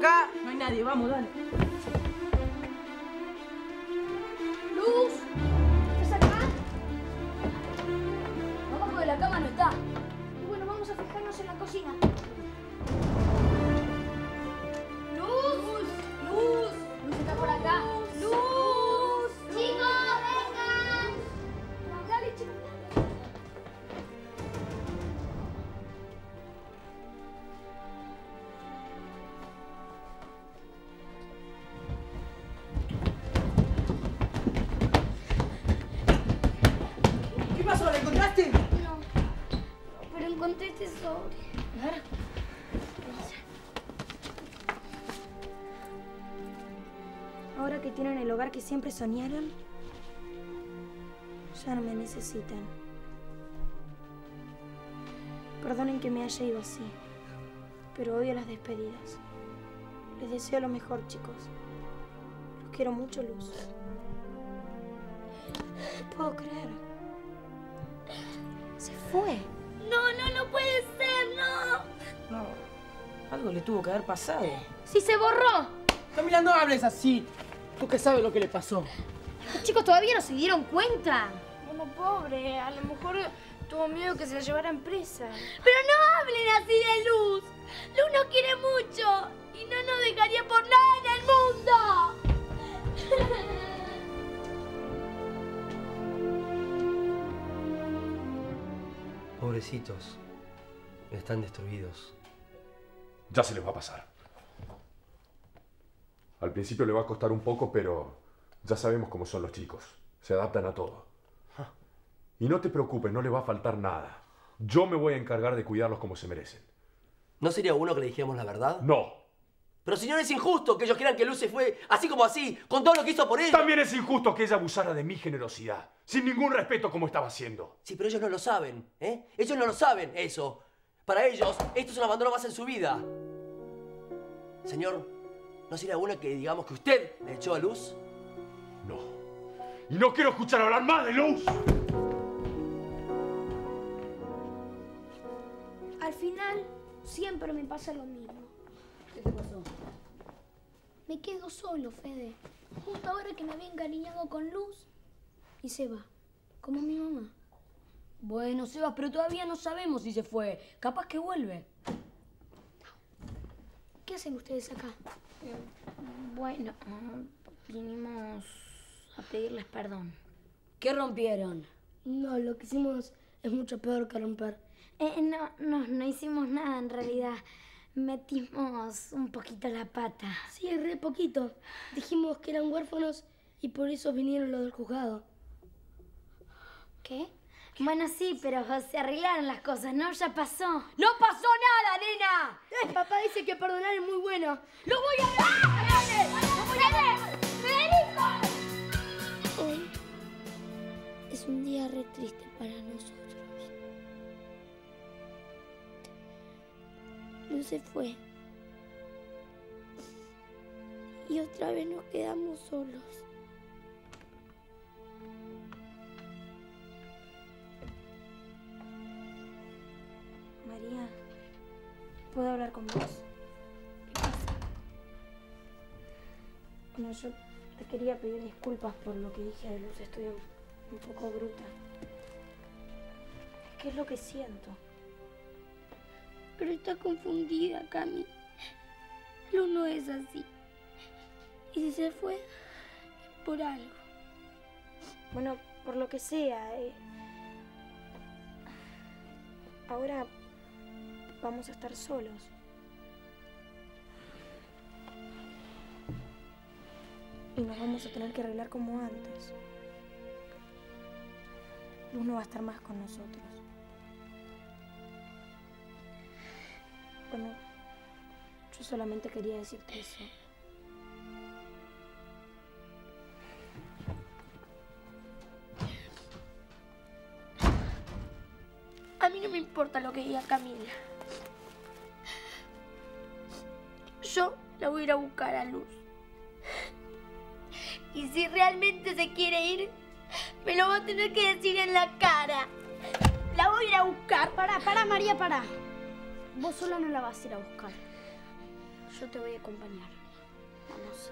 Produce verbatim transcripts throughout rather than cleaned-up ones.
acá. No hay nadie, vamos, dale. Luz, ¿estás acá? Abajo de la cama no está. Y bueno, vamos a fijarnos en la cocina. ¡Luz! ¡Luz! ¡Luz está por acá! ¡Luz! ¡Chicos, vengan! Dale, chicos, dale. ¿Qué pasó? ¿La encontraste? No, pero encontré este sobre. A ver. Ahora que tienen el hogar que siempre soñaron, ya no me necesitan. Perdonen que me haya ido así, pero odio las despedidas. Les deseo lo mejor, chicos. Los quiero mucho, Luz. No puedo creer. Se fue. No, no, no puede ser, no. No, algo le tuvo que haber pasado. Sí, se borró. Camila, no hables así. Tú que sabes lo que le pasó. Los chicos todavía no se dieron cuenta. Bueno, pobre, a lo mejor tuvo miedo que se la llevaran presa. Pero no hablen así de Luz. Luz nos quiere mucho y no nos dejaría por nada en el mundo. Pobrecitos. Están destruidos. Ya se les va a pasar. Al principio le va a costar un poco, pero ya sabemos cómo son los chicos. Se adaptan a todo. Y no te preocupes, no les va a faltar nada. Yo me voy a encargar de cuidarlos como se merecen. ¿No sería bueno que le dijéramos la verdad? No. Pero señor, es injusto que ellos crean que Luz se fue así como así, con todo lo que hizo por ellos. También es injusto que ella abusara de mi generosidad, sin ningún respeto como estaba haciendo. Sí, pero ellos no lo saben, ¿eh? Ellos no lo saben, eso. Para ellos, esto es un abandono más en su vida. Señor, ¿no sería bueno que digamos que usted le echó a Luz? No. Y no quiero escuchar hablar más de Luz. Al final, siempre me pasa lo mismo. ¿Qué te pasó? Me quedo solo, Fede. Justo ahora que me había encariñado con Luz. Y se va, como mi mamá. Bueno, Sebas, pero todavía no sabemos si se fue. Capaz que vuelve. ¿Qué hacen ustedes acá? Bueno, vinimos a pedirles perdón. ¿Qué rompieron? No, lo que hicimos es mucho peor que romper. Eh, no, no, no hicimos nada en realidad. Metimos un poquito la pata. Sí, re poquito. Dijimos que eran huérfanos y por eso vinieron los del juzgado. ¿Qué? Bueno, sí, pero se arreglaron las cosas, ¿no? Ya pasó. ¡No pasó nada, nena! Eh, papá dice que perdonar es muy bueno. ¡Lo voy a ver! ¡Lo voy a ver! ¡Federico! Hoy es un día re triste para nosotros. Luz se fue. Y otra vez nos quedamos solos. María, ¿puedo hablar con vos? ¿Qué pasa? Bueno, yo te quería pedir disculpas por lo que dije de Luz. Estoy un, un poco bruta. ¿Qué es lo que siento? Pero está confundida, Cami. Luz no es así. Y si se fue, es por algo. Bueno, por lo que sea. Eh, ahora vamos a estar solos. Y nos vamos a tener que arreglar como antes. Luz no va a estar más con nosotros. Bueno, yo solamente quería decirte eso. A mí no me importa lo que diga Camila. Yo la voy a ir a buscar a Luz. Y si realmente se quiere ir, me lo va a tener que decir en la cara. La voy a ir a buscar. Pará, pará, María, pará. Vos sola no la vas a ir a buscar. Yo te voy a acompañar. Vamos.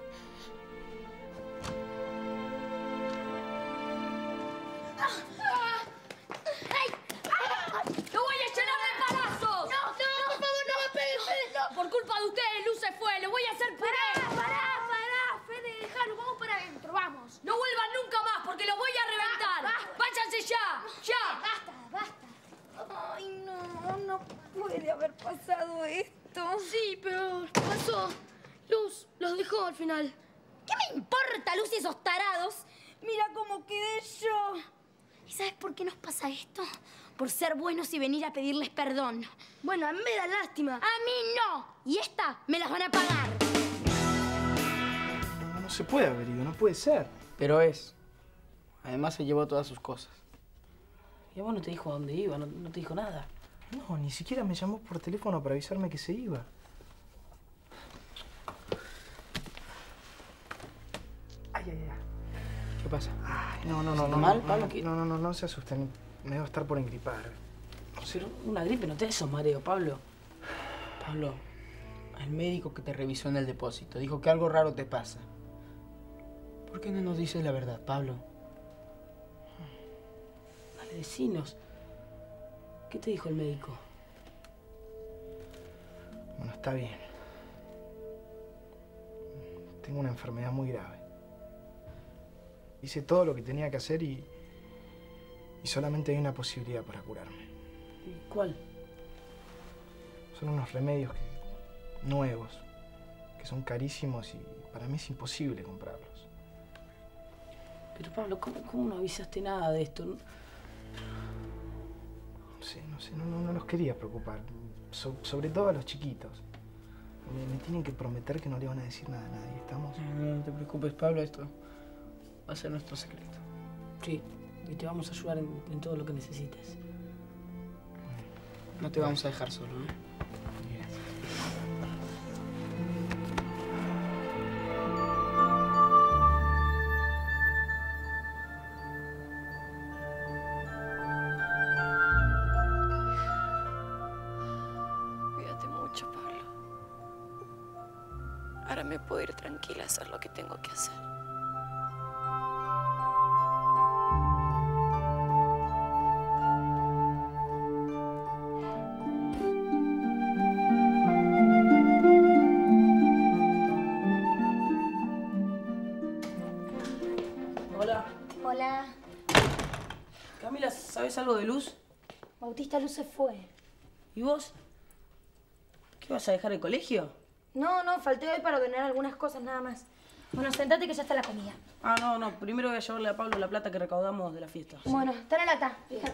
¡Lo voy a llenar de palazos! No, no, por favor, no me pegues, Fede. No. Por culpa de ustedes, Luz se fue. ¡Le voy a hacer puré! Pará, pará, pará, Fede, déjalo. Vamos para adentro, vamos. ¡No vuelvan nunca más porque los voy a reventar! Basta. ¡Váyanse ya! ¡Ya! Basta, basta. Ay, no, no puede haber pasado esto. Sí, pero pasó. Luz los dejó al final. ¿Qué me importa, Luz, y esos tarados? Mira cómo quedé yo. ¿Y sabes por qué nos pasa esto? Por ser buenos y venir a pedirles perdón. Bueno, a mí me da lástima. A mí no. Y esta me las van a pagar. No, no se puede haber ido, no puede ser. Pero es. Además se llevó todas sus cosas. Y a vos no te dijo a dónde iba, no, no te dijo nada. No, ni siquiera me llamó por teléfono para avisarme que se iba. Ay, ay, ay. ¿Qué pasa? Ay, no, no, no, no. mal, no, Pablo? no, no, no, no, no se asusten. Me debo estar por engripar. Pero una gripe no te da esos mareos, Pablo. Pablo, el médico que te revisó en el depósito dijo que algo raro te pasa. ¿Por qué no nos dices la verdad, Pablo? Dale, decinos. ¿Qué te dijo el médico? Bueno, está bien. Tengo una enfermedad muy grave. Hice todo lo que tenía que hacer y... y solamente hay una posibilidad para curarme. ¿Y cuál? Son unos remedios que, nuevos, que son carísimos y para mí es imposible comprarlos. Pero Pablo, ¿cómo, cómo no avisaste nada de esto? No sé, no sé, no, no, no los quería preocupar. So- sobre todo a los chiquitos. Me, me tienen que prometer que no le van a decir nada a nadie, ¿estamos? No, no te preocupes, Pablo, esto va a ser nuestro secreto. Sí, y te vamos a ayudar en, en todo lo que necesites. No te vamos a dejar solo, ¿no? Cuídate mucho, Pablo. Ahora me puedo ir tranquila a hacer lo que tengo que hacer. Hola. Hola. Camila, ¿sabes algo de Luz? Bautista, Luz se fue. ¿Y vos? ¿Qué vas a dejar el colegio? No, no, falté hoy para ordenar algunas cosas nada más. Bueno, sentate que ya está la comida. Ah, no, no. Primero voy a llevarle a Pablo la plata que recaudamos de la fiesta. Bueno, está la lata, fíjate.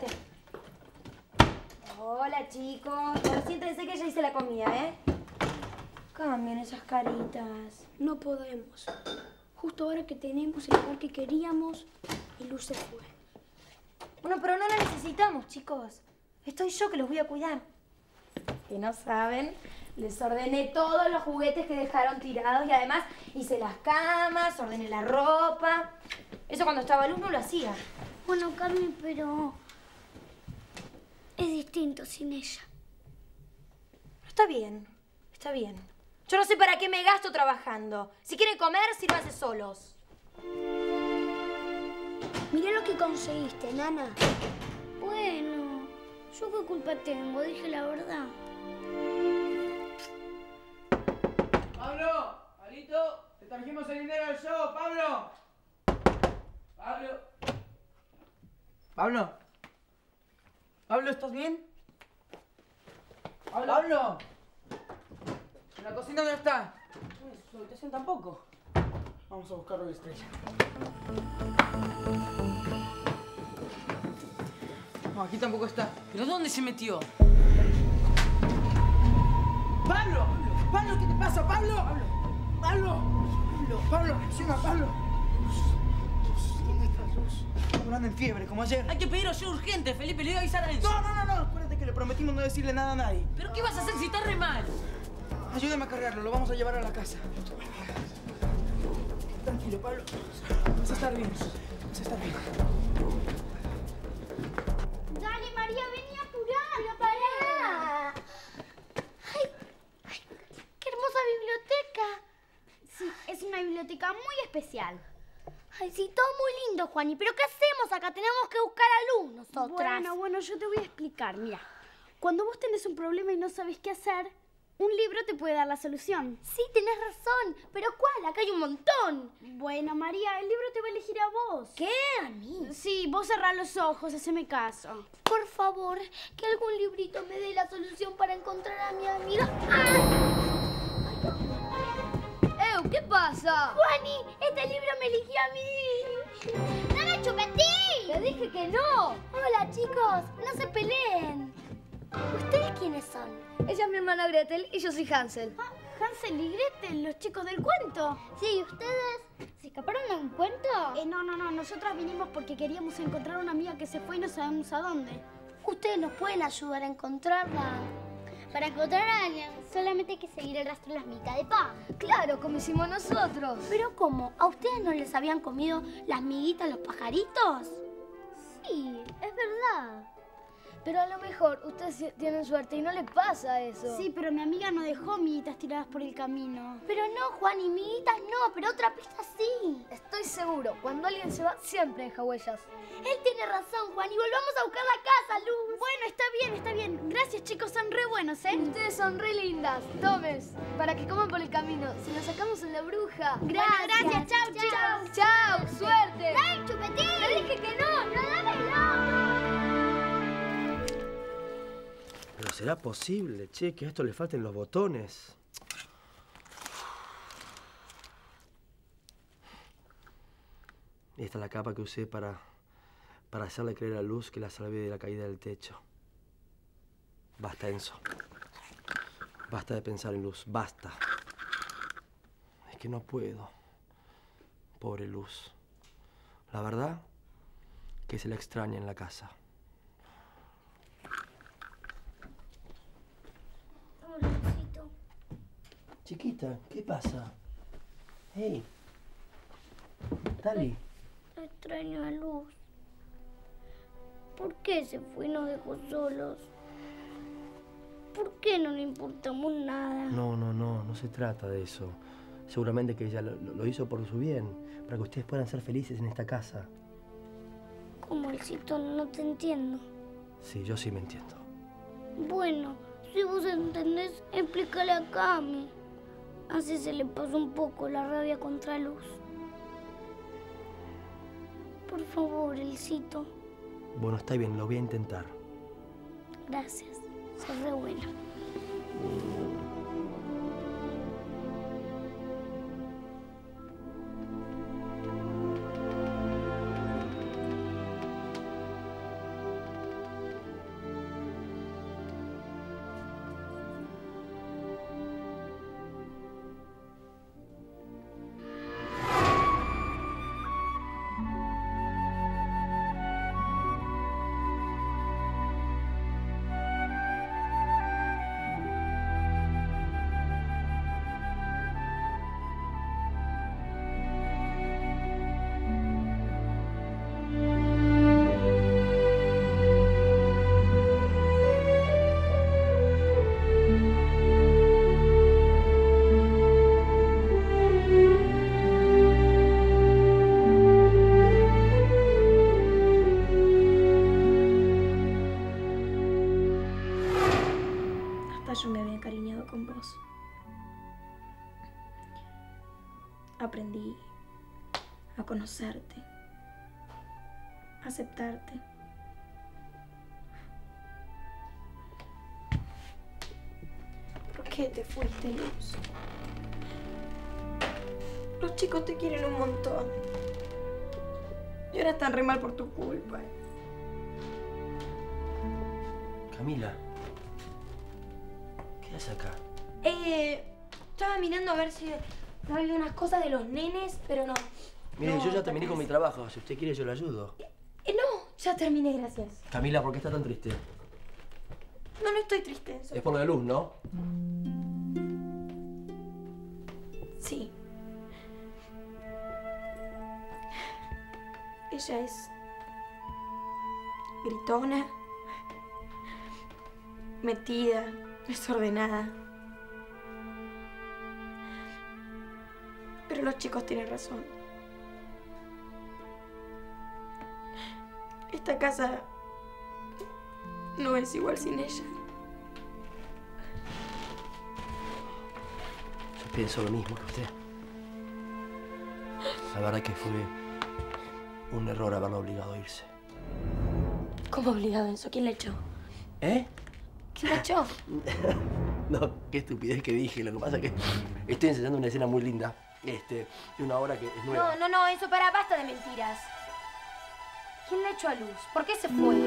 Hola, chicos. Bueno, siéntense que ya hice la comida, ¿eh? Cambien esas caritas. No podemos. Justo ahora que tenemos el lugar que queríamos, y Luz se fue. Bueno, pero no la necesitamos, chicos. Estoy yo que los voy a cuidar. Que no saben, les ordené todos los juguetes que dejaron tirados y además hice las camas, ordené la ropa. Eso cuando estaba Luz no lo hacía. Bueno, Carmen, pero es distinto sin ella. Está bien, está bien. Yo no sé para qué me gasto trabajando. Si quieren comer, sírvanse solos. Mirá lo que conseguiste, nana. Bueno, ¿yo qué culpa tengo? Dije la verdad. ¡Pablo! ¡Alito! ¡Te trajimos el dinero del show, Pablo! ¡Pablo! ¿Pablo? ¿Pablo, estás bien? ¿Pablo? ¡Pablo! ¿La cocina no está? No, su habitación tampoco. Vamos a buscarlo de Estrella. No, aquí tampoco está. ¿Pero dónde se metió? ¡Pablo! ¡Pablo, qué te pasa, Pablo! ¡Pablo! ¡Pablo! ¡Pablo! ¡Pablo! ¡Reacciona, Pablo! ¿Dónde estás, Luz? Pablo anda en fiebre, como ayer. Hay que pedir ayuda urgente, Felipe. Le voy a avisar a Enzo. No, no, no, no. Acuérdate que le prometimos no decirle nada a nadie. ¿Pero qué vas a hacer si está re mal? Ayúdame a cargarlo, lo vamos a llevar a la casa. Tranquilo, Pablo. Vas a estar bien. Vas a estar bien. Dale, María, vení a apurar. Pará. Ay, ay, qué hermosa biblioteca. biblioteca muy especial. Ay, sí, todo muy lindo, Juani. ¿Pero qué hacemos acá? Tenemos que buscar a Luz nosotras. Bueno, bueno, yo te voy a explicar. Mira, cuando vos tenés un problema y no sabés qué hacer, un libro te puede dar la solución. Sí, tenés razón. ¿Pero cuál? Acá hay un montón. Bueno, María, el libro te va a elegir a vos. ¿Qué? ¿A mí? Sí, vos cerrá los ojos, haceme caso. Por favor, que algún librito me dé la solución para encontrar a mi amiga. ¡Ah! ¡Ew! ¿Qué pasa? Juani, este libro me eligió a mí. ¡Dame chupetín! ¡Te dije que no! Hola, chicos. No se peleen. ¿Ustedes quiénes son? Ella es mi hermana Gretel y yo soy Hansel. Ah, Hansel y Gretel, los chicos del cuento. Sí, ¿y ustedes se escaparon de un cuento? Eh, no, no, no. Nosotras vinimos porque queríamos encontrar una amiga que se fue y no sabemos a dónde. Ustedes nos pueden ayudar a encontrarla. Para encontrar a alguien, solamente hay que seguir el rastro de las migas de pan. Claro, como hicimos nosotros. ¿Pero cómo? ¿A ustedes no les habían comido las miguitas los pajaritos? Sí, es verdad. Pero a lo mejor ustedes tienen suerte y no les pasa eso. Sí, pero mi amiga no dejó miguitas tiradas por el camino. Pero no, Juan, y miguitas no, pero otra pista sí. Estoy seguro, cuando alguien se va, siempre deja huellas. Él tiene razón, Juan, y volvamos a buscar la casa, Luz. Bueno, está bien, está bien. Gracias, chicos, son re buenos, ¿eh? Ustedes son re lindas. Tomes, para que coman por el camino. Si nos sacamos en la bruja. Gracias, bueno, gracias. Chau, chau. Chau, chau, suerte. ¡Dale, chupetín! Te dije que no, no, dámelo. Pero será posible, che, que a esto le falten los botones. Esta es la capa que usé para, para hacerle creer a Luz que la salvé de la caída del techo. Basta, Enzo. Basta de pensar en Luz, basta. Es que no puedo. Pobre Luz. La verdad que se la extraña en la casa. Hola, Luzito. Chiquita, ¿qué pasa? Hey. Dale. Extraño a Luz. ¿Por qué se fue y nos dejó solos? ¿Por qué no le importamos nada? No, no, no, no se trata de eso. Seguramente que ella lo, lo hizo por su bien, para que ustedes puedan ser felices en esta casa. ¿Cómo, Elcito? No te entiendo. Sí, yo sí me entiendo. Bueno, si vos entendés, explícale a Cami. Así se le pasó un poco la rabia contra Luz. Por favor, Elcito. Bueno, está bien, lo voy a intentar. Gracias. Sos re buena. Yo me había encariñado con vos. Aprendí a conocerte, a aceptarte. ¿Por qué te fuiste, Luz? Los chicos te quieren un montón. Y ahora están re mal por tu culpa. Camila. ¿Qué haces acá? Eh, estaba mirando a ver si no había unas cosas de los nenes, pero no. Mire, no, yo ya terminé con mi trabajo. Si usted quiere, yo le ayudo. Eh, no, ya terminé, gracias. Camila, ¿por qué está tan triste? No, no estoy triste. Es por lo de Luz, ¿no? Sí. Ella es gritona, metida, desordenada. Pero los chicos tienen razón. Esta casa no es igual sin ella. Yo pienso lo mismo que usted. La verdad que fue un error haberla obligado a irse. ¿Cómo obligado, Enzo? ¿Quién le echó? ¿Eh? ¿Quién le echó? No, qué estupidez que dije. Lo que pasa es que estoy ensayando una escena muy linda. Este, de una obra que es nueva. No, no, no, Enzo, para, basta de mentiras. ¿Quién le echó a Luz? ¿Por qué se fue?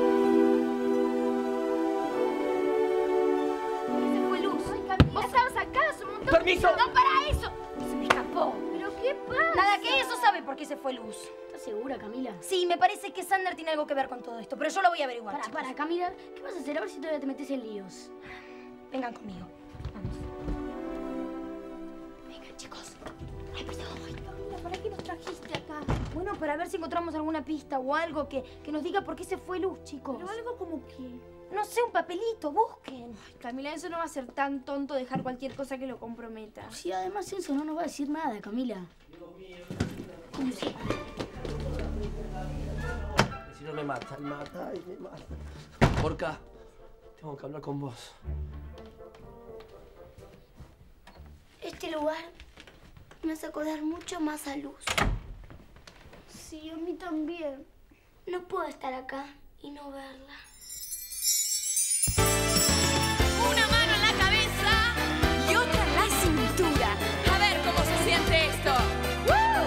¿Por qué se fue Luz? Ay, Camila, vos estabas acá hace un montón de ¡Permiso! tiempo. ¡No, para eso! Se me escapó. ¿Pero qué pasa? Nada, que eso sabe por qué se fue Luz. ¿Estás segura, Camila? Sí, me parece que Sander tiene algo que ver con todo esto, pero yo lo voy a averiguar. Para, chicos. para, Camila. ¿Qué vas a hacer? A ver si todavía te metes en líos. Vengan conmigo. Vamos. Vengan, chicos. Ay, perdón. Ay, Camila, ¿para qué nos trajiste acá? Bueno, para ver si encontramos alguna pista o algo que, que nos diga por qué se fue Luz, chicos. Pero algo como que... No sé, un papelito, busquen. Ay, Camila, eso no va a ser tan tonto dejar cualquier cosa que lo comprometa. Sí, además eso no nos va a decir nada, Camila. ¿Cómo se? Si no me mata, me mata y me mata. Porca, tengo que hablar con vos. Este lugar me hace acordar mucho más a Luz. Sí, a mí también. No puedo estar acá y no verla. Una mano en la cabeza y otra en la cintura. A ver cómo se siente esto. ¡Woo!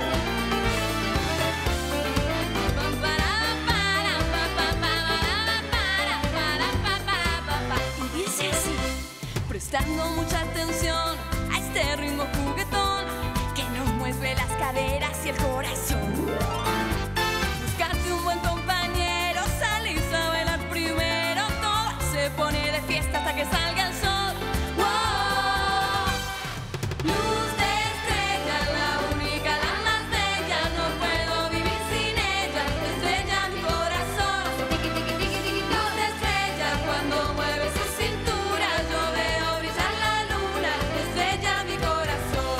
Y dice así, prestando mucha atención a este ritmo juguetón que nos mueve las caderas y el corazón. Buscarte un buen compañero, salís a bailar primero, todo se pone de fiesta hasta que salga el sol. ¡Wow! Luz de estrella, la única, la más bella, no puedo vivir sin ella, estrella mi corazón. Luz de estrella, cuando mueve su cintura, yo veo brillar la luna, estrella mi corazón.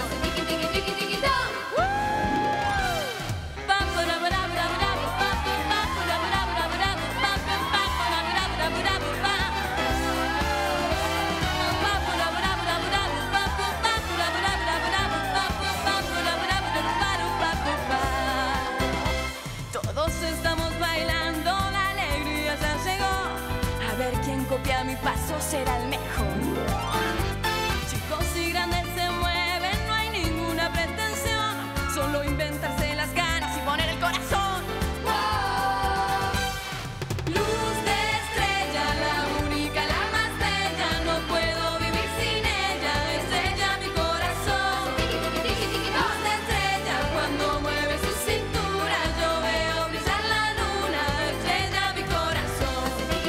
Todos estamos bailando, la alegría ya llegó. A ver quién copia mi paso será el mejor. Chicos y grandes se mueven, no hay ninguna pretensión, solo inventarse las ganas y poner el corazón. ¡Wow! Luz de estrella, la única, la más bella, no puedo vivir sin ella, estrella mi corazón. Luz de estrella, cuando mueve su cintura, yo veo brillar la luna, estrella mi corazón.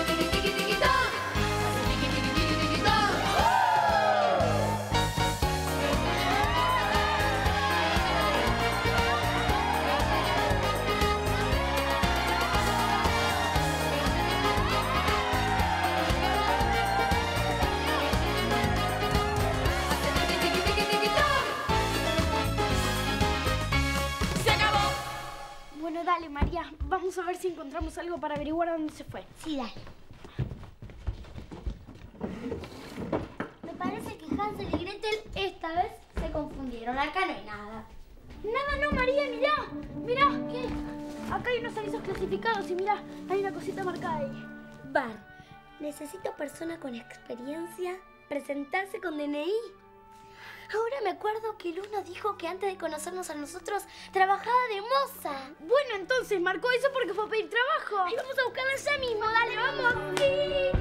Se acabó. Bueno, dale, María. Vamos a ver si encontramos algo para averiguar a dónde se fue. Sí, dale. Me parece que Hansel y Gretel esta vez se confundieron. Acá no hay nada. Nada, no, María, mirá. Mirá, ¿qué? Acá hay unos avisos clasificados y mirá, hay una cosita marcada ahí. Bar. Necesito persona con experiencia presentarse con D N I. Ahora me acuerdo que Luz nos dijo que antes de conocernos a nosotros trabajaba de moza. Bueno, entonces marcó eso porque fue a pedir trabajo. Ay, vamos a buscarla ya mismo. Dale, vamos. Sí.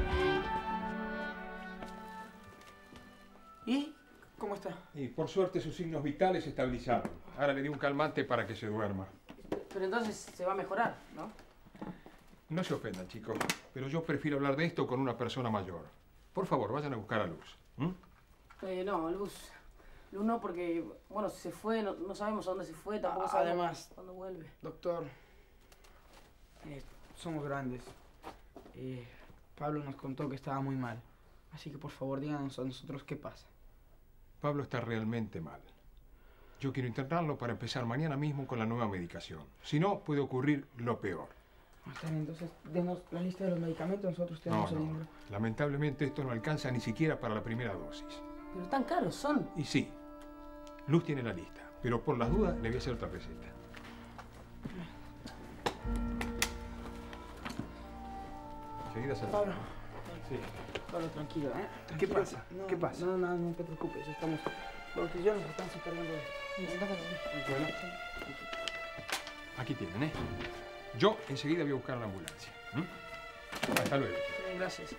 ¿Y cómo está? Y por suerte sus signos vitales se estabilizaron. Ahora le di un calmante para que se duerma. Pero entonces se va a mejorar, ¿no? No se ofendan, chicos, pero yo prefiero hablar de esto con una persona mayor. Por favor, vayan a buscar a Luz. ¿Mm? Eh, no, Luz. Luz no, porque, bueno, se fue, no, no sabemos a dónde se fue, tampoco sabemos Además, cuándo vuelve. Doctor, eh, somos grandes. Eh, Pablo nos contó que estaba muy mal. Así que por favor díganos a nosotros qué pasa. Pablo está realmente mal. Yo quiero internarlo para empezar mañana mismo con la nueva medicación. Si no, puede ocurrir lo peor. Está bien, entonces denos la lista de los medicamentos, nosotros No, tenemos el no. dinero. Lamentablemente esto no alcanza ni siquiera para la primera dosis. Pero tan caros son. Y sí, Luz tiene la lista, pero por las dudas le voy a hacer otra receta. Enseguida se... Pablo. Sí. Pablo, tranquilo, ¿eh? ¿Qué Tranquilo. pasa? No, ¿Qué pasa? No, no, no te preocupes, estamos... Porque yo nos estamos encargando de esto. Bueno, aquí tienen, ¿eh? Yo enseguida voy a buscar la ambulancia. ¿Mm? Hasta luego. Bien, gracias.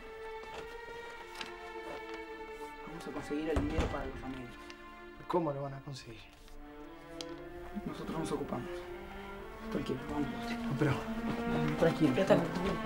Vamos a conseguir el dinero para los familias. ¿Cómo lo van a conseguir? Nosotros nos ocupamos. Tranquilo, vamos. No, pero... Tranquilo, ya está.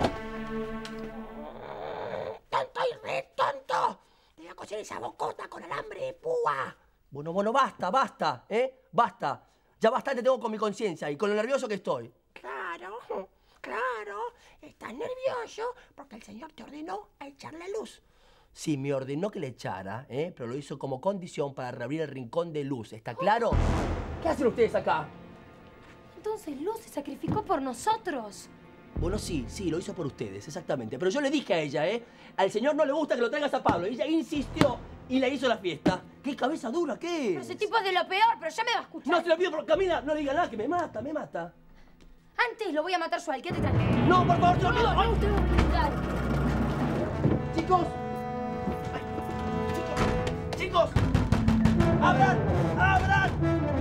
¡Tonto y re tonto! Te voy a coser esa bocota con alambre de púa. Bueno, bueno, basta, basta, ¿eh? Basta. Ya bastante tengo con mi conciencia y con lo nervioso que estoy. Claro, claro. Estás nervioso porque el señor te ordenó a echarle luz. Sí, me ordenó que le echara, ¿eh? Pero lo hizo como condición para reabrir el rincón de Luz. ¿Está claro? ¿Qué hacen ustedes acá? Entonces Luz se sacrificó por nosotros. Bueno, sí, sí, lo hizo por ustedes, exactamente. Pero yo le dije a ella, ¿eh? Al señor no le gusta que lo traigas a Pablo. Y ella insistió y le hizo la fiesta. ¡Qué cabeza dura, qué! Pero ese tipo es de lo peor, pero ya me va a escuchar. No, se lo pido por Camila, no le diga nada, que me mata, me mata. Antes lo voy a matar yo, al quédate tranquilo. No, por favor, se lo pido. No, no, usted va a explicar. Chicos. Ay, chicos. Chicos. ¡Abran! ¡Abran!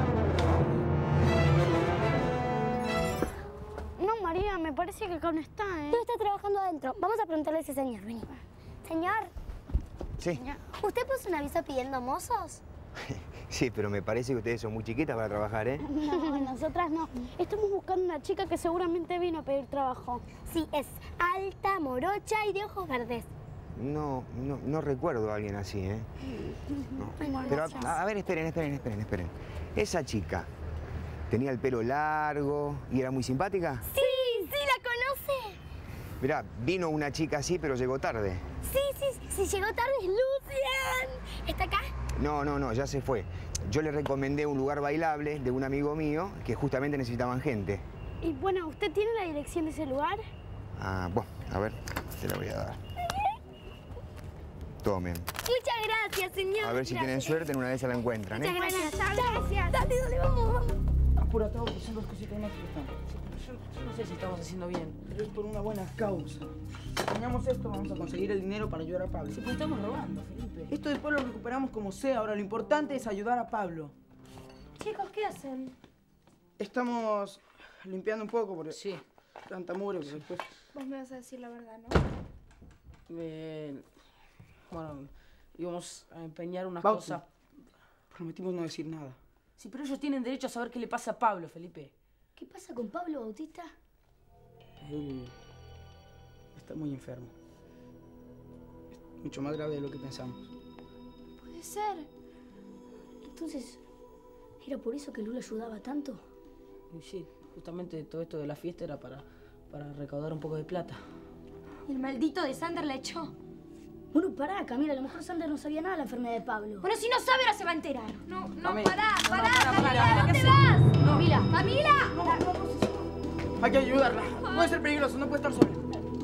No, María, me parece que acá no está, ¿eh? Tú estás trabajando adentro. Vamos a preguntarle a ese señor, vení. Señor. Sí. ¿Usted puso un aviso pidiendo mozos? Sí, pero me parece que ustedes son muy chiquitas para trabajar, ¿eh? No, nosotras no. Estamos buscando una chica que seguramente vino a pedir trabajo. Sí, es alta, morocha y de ojos verdes. No, no, no recuerdo a alguien así, ¿eh? No. Bueno, Pero, gracias. a, a ver, esperen, esperen, esperen, esperen. Esa chica, ¿tenía el pelo largo y era muy simpática? Sí, sí, la conoce. Mirá, vino una chica así, pero llegó tarde. Sí, sí, sí, si llegó tarde es Lucian. ¿Está acá? No, no, no, ya se fue. Yo le recomendé un lugar bailable de un amigo mío que justamente necesitaban gente. Y bueno, ¿usted tiene la dirección de ese lugar? Ah, bueno, a ver, te la voy a dar. Tomen. Muchas gracias, señor. A ver si Gracias. tienen suerte, en una de esas la encuentran, ¿eh? Muchas gracias. Gracias. Dale, dale, vamos, vamos. Apúrate, que son dos cositas más que están. Yo, yo no sé si estamos haciendo bien, pero es por una buena causa. Si teníamos esto, vamos a conseguir el dinero para ayudar a Pablo. Sí, pero estamos robando, Felipe. Esto después lo recuperamos como sea. Ahora, lo importante es ayudar a Pablo. Chicos, ¿qué hacen? Estamos limpiando un poco porque... Sí. Tanta mugre que después... Vos me vas a decir la verdad, ¿no? Eh, bueno, íbamos a empeñar unas Bauti, cosas. prometimos no decir nada. Sí, pero ellos tienen derecho a saber qué le pasa a Pablo, Felipe. ¿Qué pasa con Pablo Bautista? Él está muy enfermo. Es mucho más grave de lo que pensamos. Puede ser. Entonces, ¿era por eso que Lula ayudaba tanto? Y sí, justamente todo esto de la fiesta era para, para recaudar un poco de plata. Y el maldito de Sander la echó. Bueno, pará, Camila, a lo mejor Sander no sabía nada de la enfermedad de Pablo. Bueno, si no sabe, ahora se va a enterar. No, no, Camila. pará, No, no, pará, pará, Camila, pará, ¿dónde ¿qué vas? haces? No. Camila, Camila. No, no, no, hay que ayudarla. Puede ser peligroso, no puede estar sola.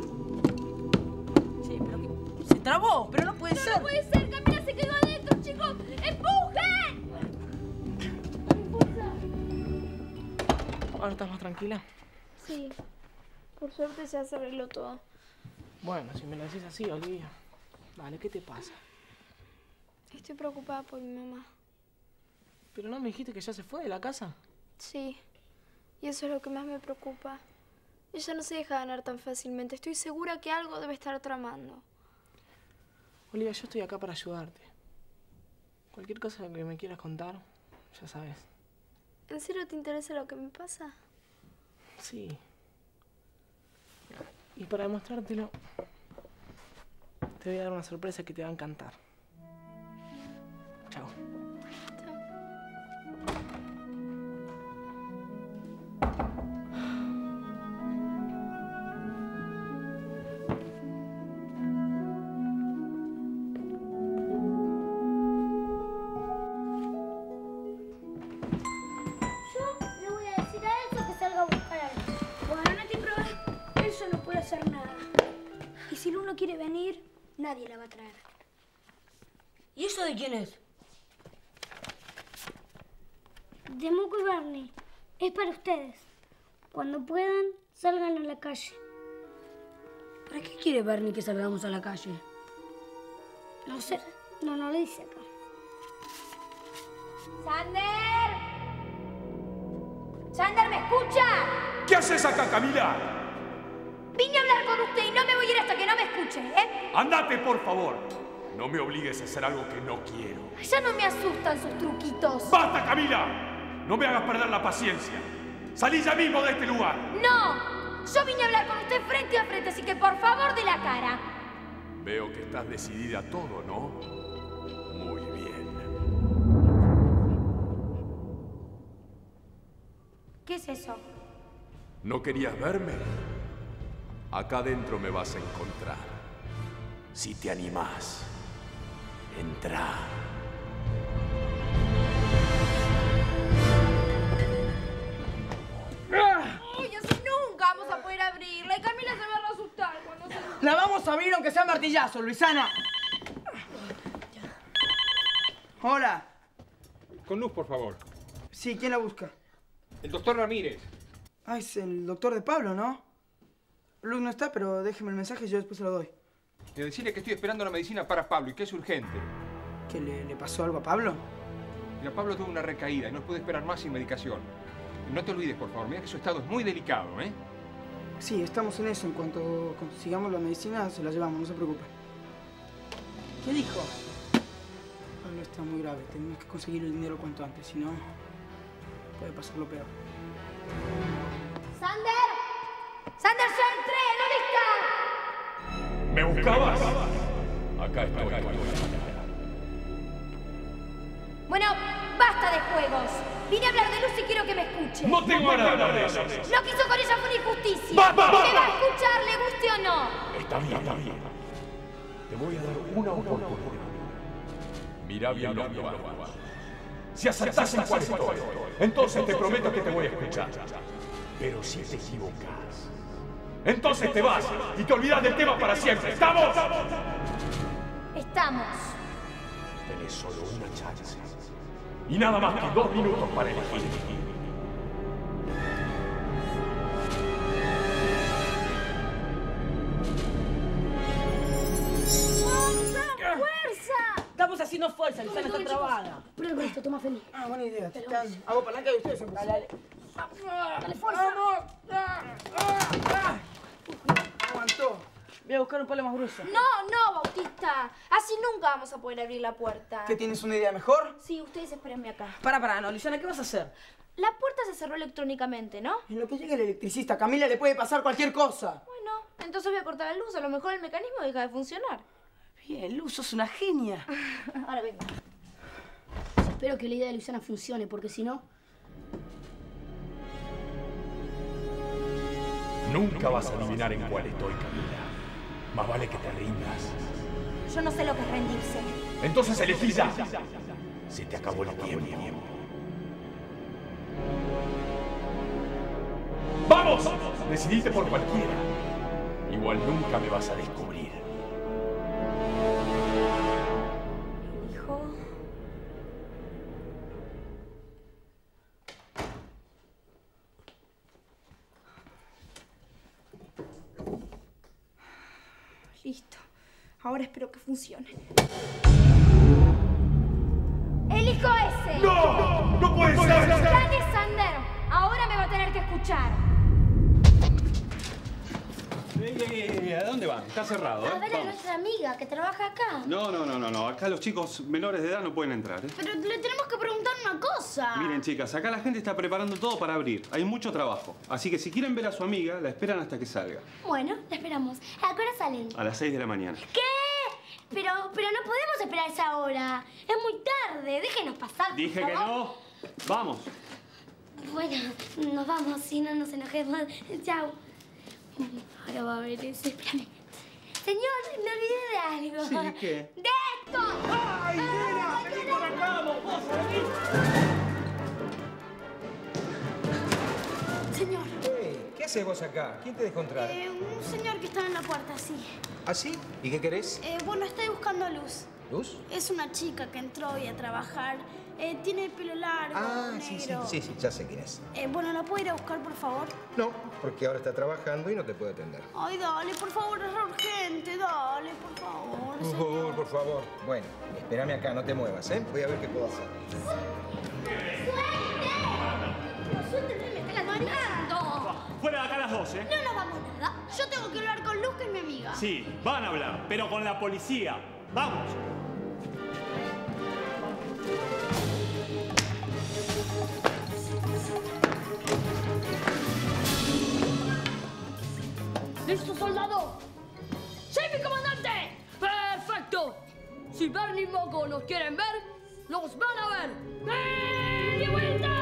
Sí, pero que... Se trabó, pero no puede no, ser. No puede ser, Camila se quedó adentro, chicos. ¡Empujen! ¿Ahora estás más tranquila? Sí, por suerte ya se arregló todo. Bueno, si me lo decís así, Olivia. Vale, ¿qué te pasa? Estoy preocupada por mi mamá. ¿Pero no me dijiste que ya se fue de la casa? Sí, y eso es lo que más me preocupa. Ella no se deja ganar tan fácilmente. Estoy segura que algo debe estar tramando. Olivia, yo estoy acá para ayudarte. Cualquier cosa que me quieras contar, ya sabes. ¿En serio te interesa lo que me pasa? Sí. Y para demostrártelo, te voy a dar una sorpresa que te va a encantar. Chao. no quiere venir, nadie la va a traer. ¿Y eso de quién es? De Muco y Barney. Es para ustedes. Cuando puedan, salgan a la calle. ¿Para qué quiere Barney que salgamos a la calle? No sé. No, no lo dice acá. ¡Sander! ¡Sander, me escucha! ¿Qué haces acá, Camila? Vine a hablar con usted y no me voy a ir hasta que no me escuche, ¿eh? ¡Andate, por favor! No me obligues a hacer algo que no quiero. Ya no me asustan sus truquitos. ¡Basta, Camila! No me hagas perder la paciencia. ¡Salí ya mismo de este lugar! ¡No! Yo vine a hablar con usted frente a frente, así que por favor de la cara. Veo que estás decidida a todo, ¿no? Muy bien. ¿Qué es eso? ¿No querías verme? Acá adentro me vas a encontrar. Si te animás, entra. Uy, así nunca vamos a poder abrirla. Y Camila se va a asustar cuando se... La vamos a abrir aunque sea martillazo, Luisana. Hola. Con luz, por favor. Sí, ¿quién la busca? El doctor Ramírez. Ah, es el doctor de Pablo, ¿no? Luz no está, pero déjeme el mensaje y yo después se lo doy. Y decirle que estoy esperando la medicina para Pablo y que es urgente. ¿Que le, le pasó algo a Pablo? Mira, Pablo tuvo una recaída y no puede esperar más sin medicación. No te olvides, por favor. Mira que su estado es muy delicado, ¿eh? Sí, estamos en eso. En cuanto consigamos la medicina, se la llevamos, no se preocupe. ¿Qué dijo? Pablo está muy grave. Tenemos que conseguir el dinero cuanto antes, si no, puede pasar lo peor. ¡Sander! ¡Sander, ya entré! ¿Dónde está? ¿Me buscabas? Acá estoy. Bueno, basta de juegos. Vine a hablar de Luz y quiero que me escuche. No tengo ganas de hablar de eso. Lo que hizo con ella fue una injusticia. ¡Va, va, va! ¿Me va a escuchar, le guste o no? Está bien, está bien. Te voy a dar una oportunidad. Mira bien lo que va a jugar. Si acertás en cuál estoy, entonces te prometo que te voy a escuchar. Pero si te equivocas, entonces te vas y te olvidas del tema para siempre. ¿Estamos? Estamos. Tenés solo una chance. Y nada más que dos minutos para elegir. ¡Fuerza! Estamos haciendo fuerza, Luisana está trabada. Prueba esto, toma feliz. Ah, buena idea. Titán. Hago palanca y ustedes se dale, dale. Dale fuerza. ¡Vamos! ¡Ah! ¡Ah! ¡Ah! Aguantó. Voy a buscar un palo más grueso. No, no, Bautista. Así nunca vamos a poder abrir la puerta. ¿Qué, tienes una idea mejor? Sí, ustedes espérenme acá. Para, para, no, Luisana, ¿qué vas a hacer? La puerta se cerró electrónicamente, ¿no? En lo que llegue el electricista, a Camila le puede pasar cualquier cosa. Bueno, entonces voy a cortar la luz. A lo mejor el mecanismo deja de funcionar. Bien, Luz, sos una genia. Ahora venga. Espero que la idea de Luisana funcione, porque si no... Nunca vas a adivinar en cuál estoy, Camila. Más vale que te rindas. Yo no sé lo que es rendirse. Entonces elegí ya. Se te acabó el tiempo. ¡Vamos! Decidiste por cualquiera. Igual nunca me vas a descubrir. Hijo. Listo. Ahora espero que funcione. ¡Elijo ese! ¡No! ¡No puede ser! ¡Dale, Sander! Ahora me va a tener que escuchar. Ey, ey, ey, ¿a dónde van? Está cerrado, ¿eh? A ver a Vamos. nuestra amiga que trabaja acá. No, no, no, no, no. Acá los chicos menores de edad no pueden entrar, ¿eh? Pero le tenemos que preguntar una cosa. Miren, chicas, acá la gente está preparando todo para abrir. Hay mucho trabajo. Así que si quieren ver a su amiga, la esperan hasta que salga. Bueno, la esperamos. ¿A qué hora salen? A las seis de la mañana. ¿Qué? Pero, pero no podemos esperar esa hora. Es muy tarde. Déjenos pasar, por Dije que favor. no. Vamos. Bueno, nos vamos, si no nos enojemos. Chao. Ahora va a ver ese. Espérame. Señor, me olvidé de algo. Sí, ¿qué? ¡De esto! ¡Ay, nena! ¡Vení por acá, mocosa! ¡Vení! Señor. ¿Qué? ¿Qué ¿Qué haces vos acá? ¿Quién te dejó entrar? Eh, un señor que estaba en la puerta, sí. ¿Ah, sí? ¿Y qué querés? Eh, bueno, estoy buscando a Luz. ¿Luz? Es una chica que entró hoy a trabajar. Eh, tiene el pelo largo, Ah, negro. sí, sí, sí, sí, ya sé quién es. Eh, bueno, ¿la puedo ir a buscar, por favor? No, porque ahora está trabajando y no te puede atender. Ay, dale, por favor, es urgente. Dale, por favor. Por favor, por favor. Bueno, espérame acá, no te muevas, ¿eh? Voy a ver qué puedo hacer. ¡Suélteme! ¡Me está lastimando! Fuera de acá a las doce. No nos vamos nada. Yo tengo que hablar con Luz, que es mi amiga. Sí, van a hablar, pero con la policía. ¡Vamos! ¡Listo, soldado! ¡Sí, mi comandante! ¡Perfecto! Si Bernie y Moco nos quieren ver, nos van a ver. ¡Media vuelta!